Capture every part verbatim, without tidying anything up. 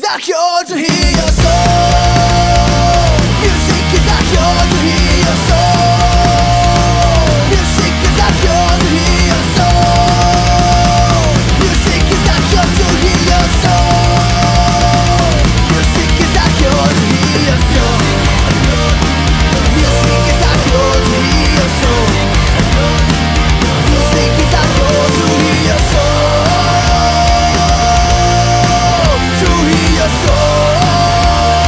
a cure to heal your soul. Music is a cure to heal your soul. Music is a cure to heal your soul. Music is a cure to heal your soul. Music is a cure to heal your soul. Music is a cure to heal your soul. Music is a cure to heal your soul. To heal your soul.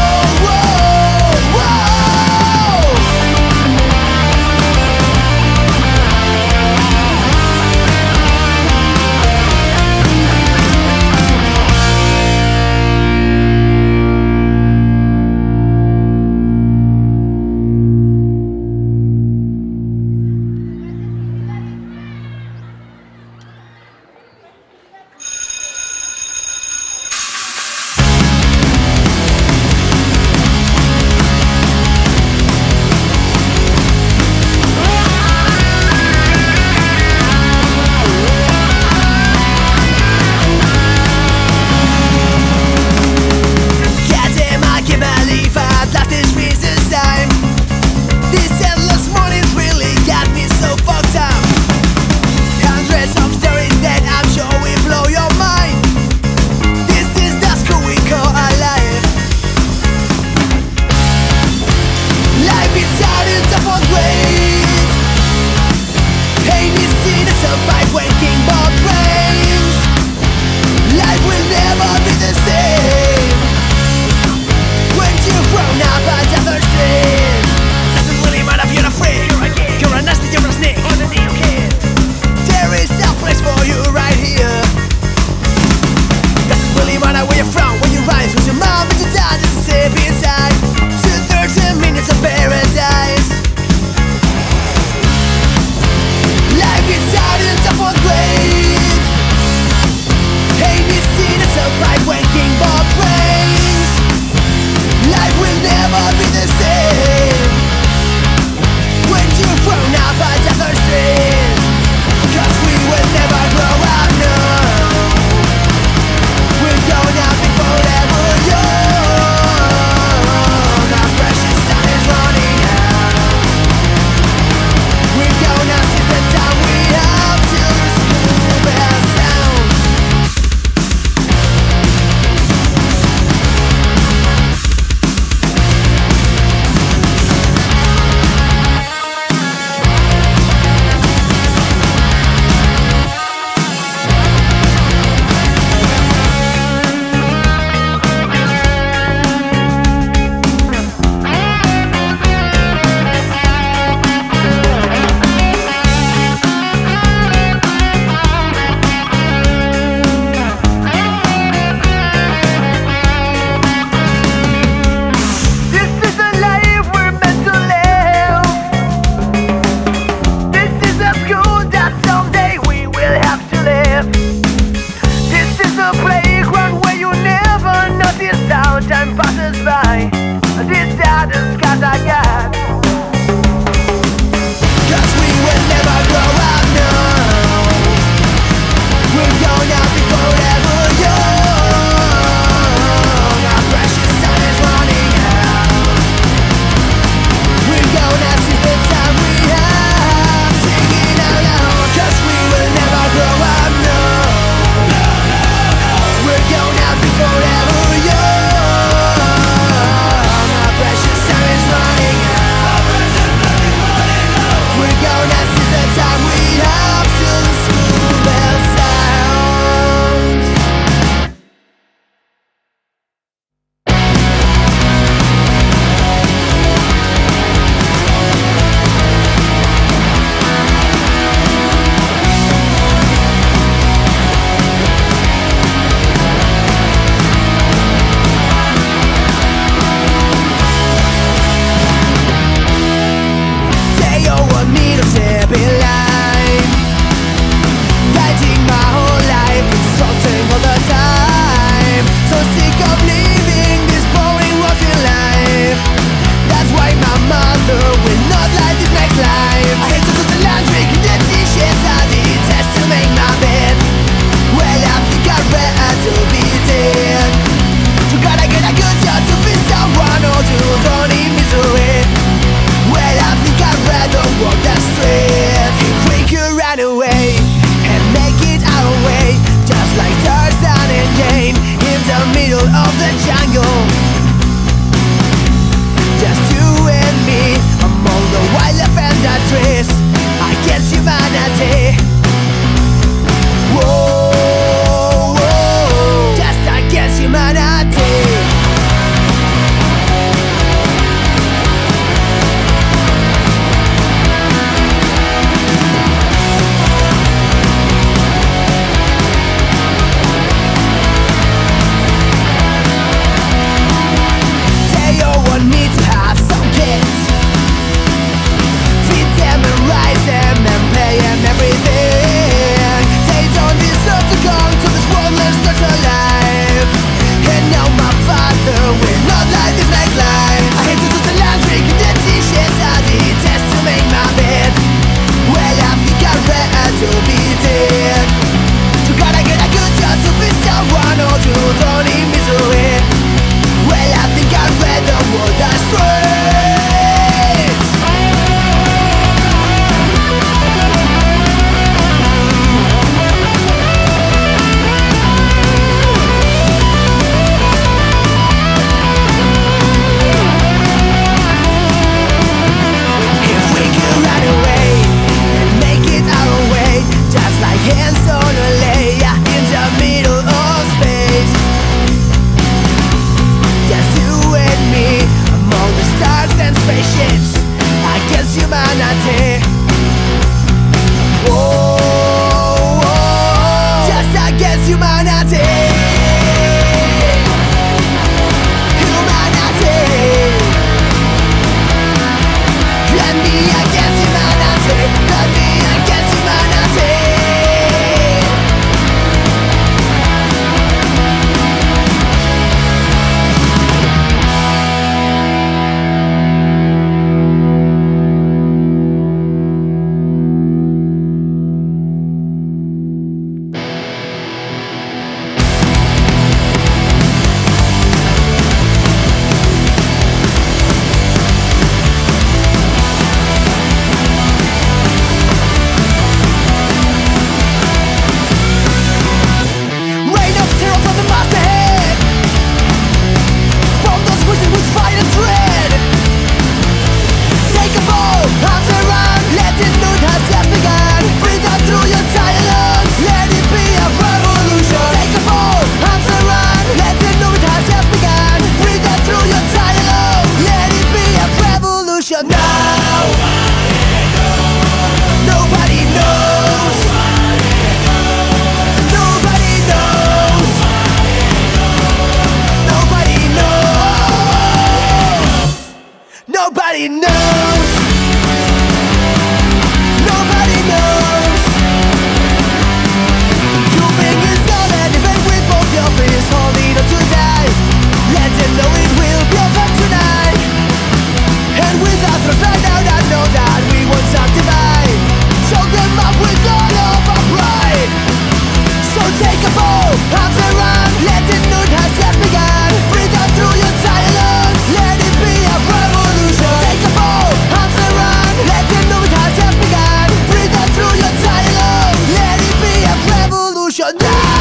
know it will be over tonight. And without the find out, I know that we won't subdivide. Choke them up with all of our pride. So take a bow, arms around, let it know it has just begun. Breathe out through your tired lungs, let it be a revolution. Take a bow, arms around, let it know it has just begun. Breathe out through your tired lungs, let it be a revolution now.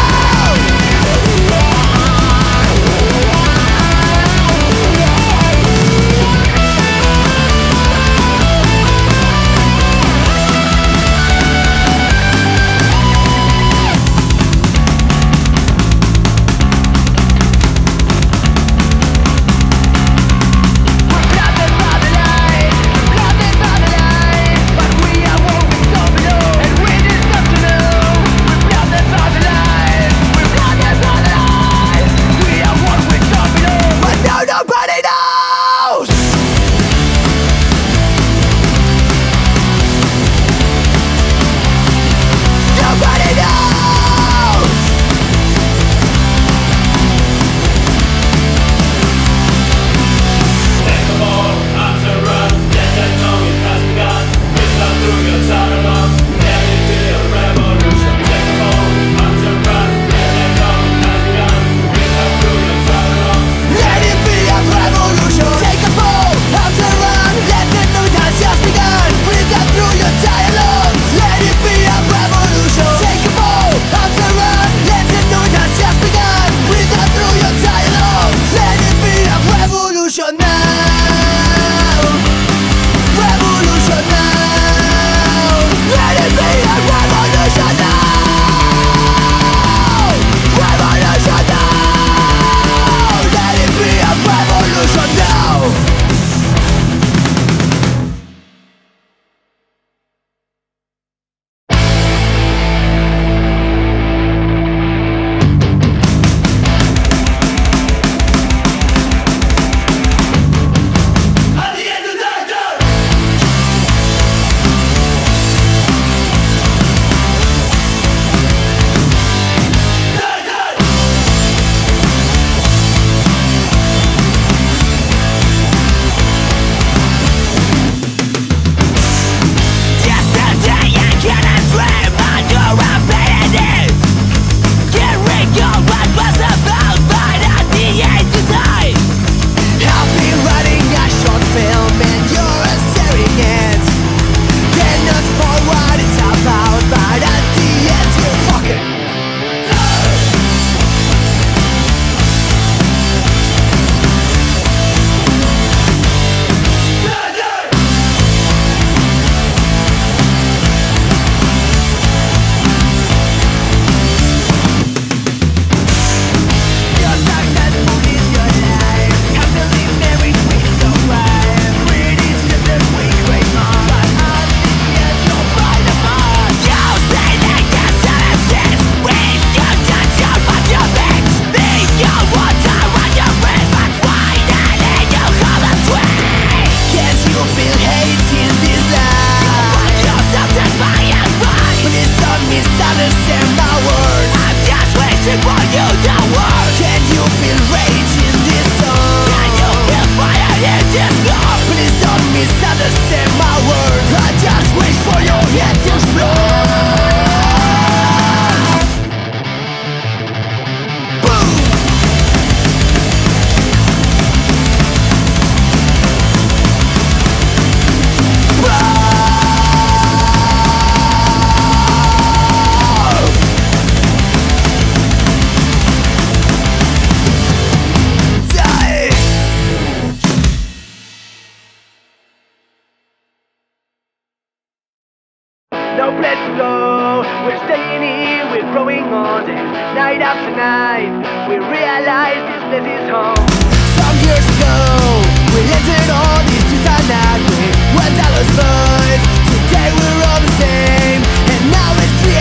No place to go, we're staying here, we're growing old, and night after night we realize this place is home. Some years ago, we entered all these streets at night with one dollar boys. Today we're all the same, and now it's three A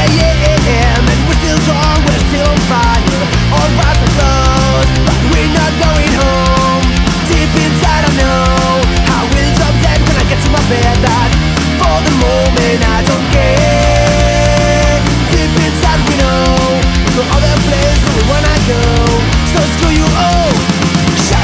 M and we're still strong, we're still on fire. All bars are closed, but we're not going home. Deep inside I know I will drop dead when I get to my bed. That for the moment I don't care. Deep inside we know no other place where we wanna go. So screw you all.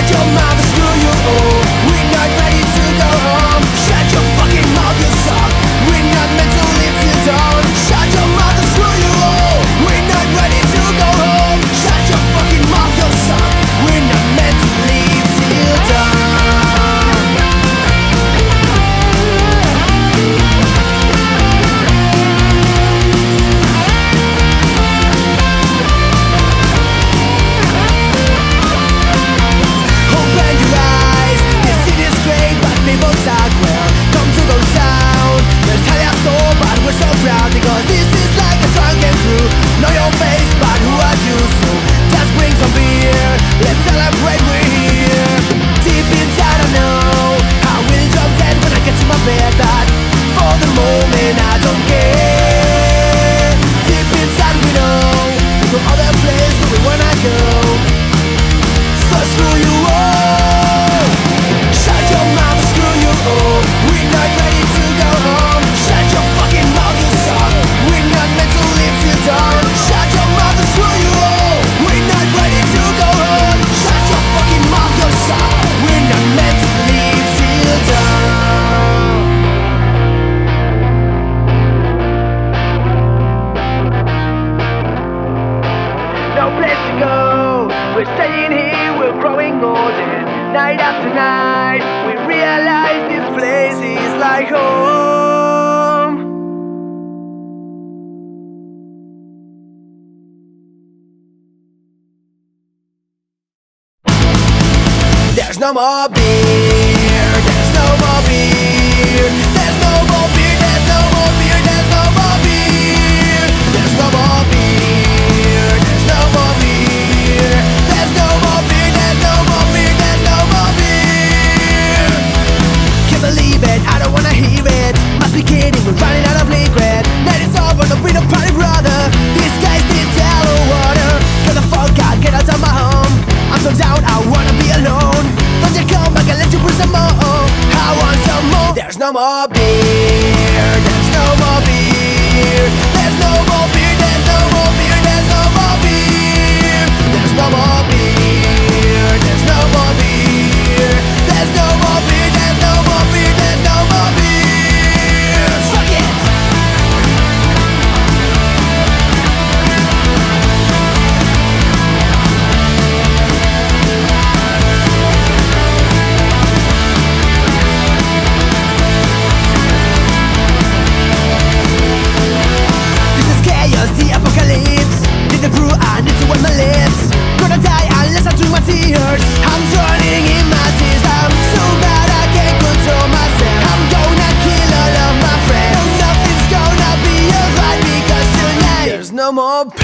staying here, we're growing old, and night after night we realize this place is like home. There's no more beer, there's no more beer, there's no more beer, there's no more beer, there's no more beer, there's no more beer, there's no more beer, there's no more beer, there's no more beer, there's no more beer. Can't believe it, I don't wanna hear it. Must be kidding, we're running out of liquid. Night is over, no freedom party, brother. These guys need tell water. Get the fuck out, get out of my home. I'm so down, I wanna be alone. Don't you come back and let you put some more. I want some more. There's no more beer. There's no more beer. There's no more beer. There's no more beer. There's no more beer. There's no more beer. There's no more beer. There's no more beer. There's no more beer. There's no more beer. Fuck it. The apocalypse, need the brew, I need to wet my lips. Gonna die unless I drink my tears. I'm drowning in my tears. I'm so mad I can't control myself. I'm gonna kill all of my friends. Nothing's gonna be alright because tonight there's no more pain.